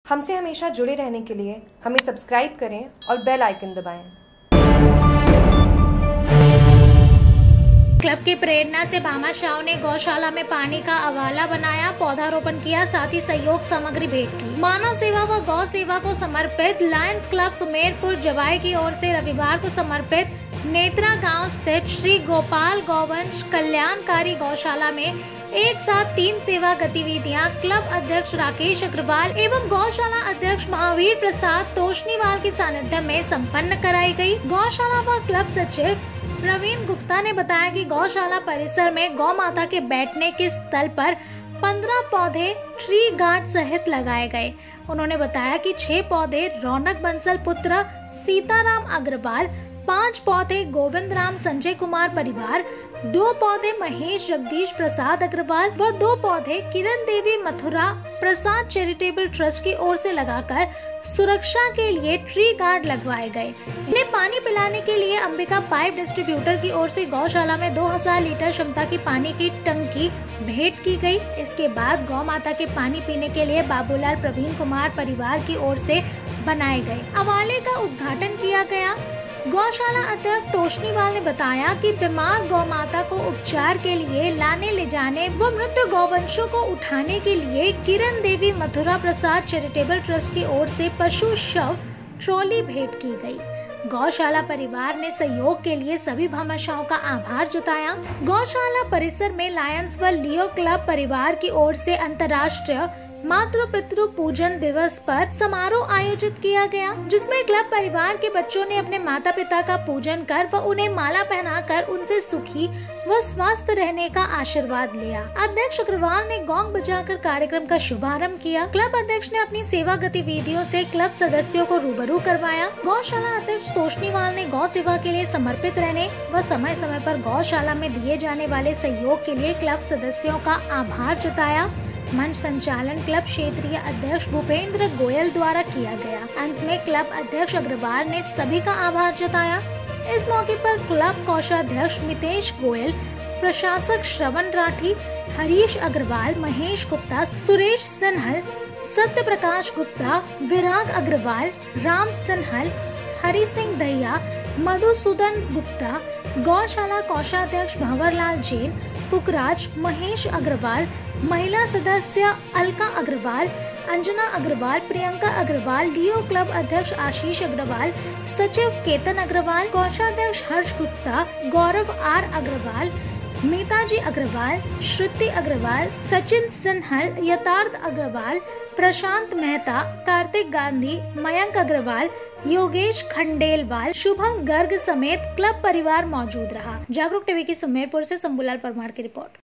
हमसे हमेशा जुड़े रहने के लिए हमें सब्सक्राइब करें और बेल आइकन दबाएं। क्लब की प्रेरणा से भामाशाह ने गौशाला में पानी का अवाला बनाया, पौधारोपण किया, साथ ही सहयोग सामग्री भेंट की। मानव सेवा व गौ सेवा को समर्पित लायंस क्लब सुमेरपुर जवाई की ओर से रविवार को समर्पित नेत्रा गांव स्थित श्री गोपाल गौवंश कल्याणकारी गौशाला में एक साथ 3 सेवा गतिविधियां क्लब अध्यक्ष राकेश अग्रवाल एवं गौशाला अध्यक्ष महावीर प्रसाद तोशनीवाल के सानिध्य में संपन्न कराई गई। गौशाला व क्लब सचिव प्रवीण गुप्ता ने बताया कि गौशाला परिसर में गौ माता के बैठने के स्थल पर 15 पौधे ट्री गार्ड सहित लगाए गए। उन्होंने बताया कि 6 पौधे रौनक बंसल पुत्र सीताराम अग्रवाल, 5 पौधे गोविंद राम संजय कुमार परिवार, 2 पौधे महेश जगदीश प्रसाद अग्रवाल व 2 पौधे किरण देवी मथुरा प्रसाद चैरिटेबल ट्रस्ट की ओर से लगाकर सुरक्षा के लिए ट्री गार्ड लगवाए गए। इन्हें पानी पिलाने के लिए अंबिका पाइप डिस्ट्रीब्यूटर की ओर से गौशाला में 2000 लीटर क्षमता की पानी की टंकी भेंट की गई। इसके बाद गौ माता के पानी पीने के लिए बाबूलाल प्रवीण कुमार परिवार की ओर से बनाए गए अवाले का उद्घाटन किया गया। गौशाला अध्यक्ष तोशनीवाल ने बताया कि बीमार गौ माता को उपचार के लिए लाने ले जाने व मृत गौवंशों को उठाने के लिए किरण देवी मथुरा प्रसाद चैरिटेबल ट्रस्ट की ओर से पशु शव ट्रॉली भेंट की गई। गौशाला परिवार ने सहयोग के लिए सभी भामाशाहों का आभार जताया। गौशाला परिसर में लायंस व लियो क्लब परिवार की ओर से अंतर्राष्ट्रीय मातृ पितृ पूजन दिवस पर समारोह आयोजित किया गया, जिसमें क्लब परिवार के बच्चों ने अपने माता पिता का पूजन कर व उन्हें माला पहनाकर उनसे सुखी व स्वस्थ रहने का आशीर्वाद लिया। अध्यक्ष अग्रवाल ने गोंग बजाकर कार्यक्रम का शुभारंभ किया। क्लब अध्यक्ष ने अपनी सेवा गतिविधियों से क्लब सदस्यों को रूबरू करवाया। गौशाला अध्यक्ष तोशनीवाल ने गौ सेवा के लिए समर्पित रहने व समय समय पर गौशाला में दिए जाने वाले सहयोग के लिए क्लब सदस्यों का आभार जताया। मंच संचालन क्लब क्षेत्रीय अध्यक्ष भूपेंद्र गोयल द्वारा किया गया। अंत में क्लब अध्यक्ष अग्रवाल ने सभी का आभार जताया। इस मौके पर क्लब कोषाध्यक्ष मितेश गोयल, प्रशासक श्रवण राठी, हरीश अग्रवाल, महेश गुप्ता, सुरेश सिन्हल, सत्य प्रकाश गुप्ता, विराग अग्रवाल, राम सिन्हल, हरि सिंह दहिया, मधुसूदन गुप्ता, गौशाला कोषाध्यक्ष भंवरलाल जैन, पुखराज, महेश अग्रवाल, महिला सदस्य अलका अग्रवाल, अंजना अग्रवाल, प्रियंका अग्रवाल, लियो क्लब अध्यक्ष आशीष अग्रवाल, सचिव केतन अग्रवाल, कोषाध्यक्ष हर्ष गुप्ता, गौरव आर अग्रवाल, मीताजी अग्रवाल, श्रुति अग्रवाल, सचिन सिन्हल, यथार्थ अग्रवाल, प्रशांत मेहता, कार्तिक गांधी, मयंक अग्रवाल, योगेश खंडेलवाल, शुभम गर्ग समेत क्लब परिवार मौजूद रहा। जागरूक टीवी की सुमेरपुर से शंभूलाल परमार की रिपोर्ट।